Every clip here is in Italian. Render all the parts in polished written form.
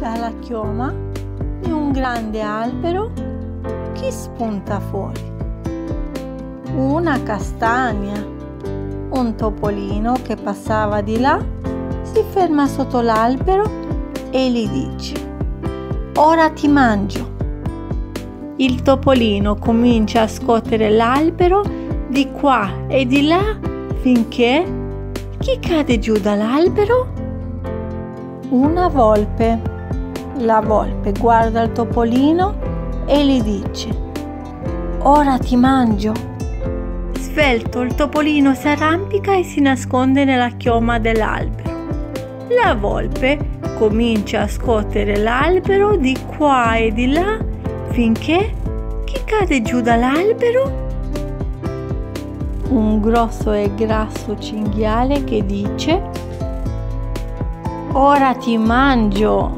Dalla chioma di un grande albero chi spunta fuori? Una castagna. Un topolino che passava di là si ferma sotto l'albero e gli dice: ora ti mangio. Il topolino comincia a scuotere l'albero di qua e di là finché chi cade giù dall'albero? Una volpe. La volpe guarda il topolino e gli dice: ora ti mangio. Svelto, il topolino si arrampica e si nasconde nella chioma dell'albero. La volpe comincia a scuotere l'albero di qua e di là finché chi cade giù dall'albero? Un grosso e grasso cinghiale che dice: ora ti mangio.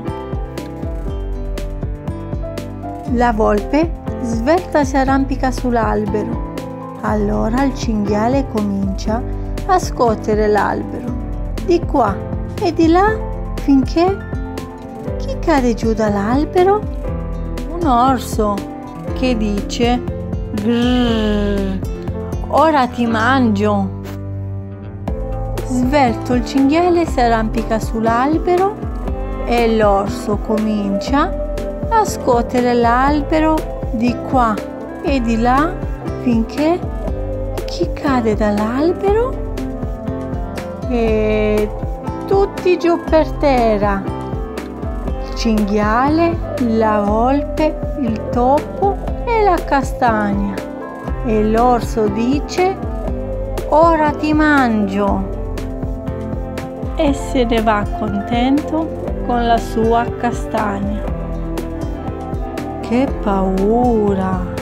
La volpe svelta si arrampica sull'albero. Allora il cinghiale comincia a scuotere l'albero di qua e di là finché chi cade giù dall'albero? Un orso che dice: grrr, ora ti mangio. Svelto, il cinghiale si arrampica sull'albero e l'orso comincia a scuotere l'albero di qua e di là finché chi cade dall'albero? E tutti giù per terra. Il cinghiale, la volpe, il topo e la castagna. E l'orso dice: ora ti mangio. E se ne va contento con la sua castagna. Che paura!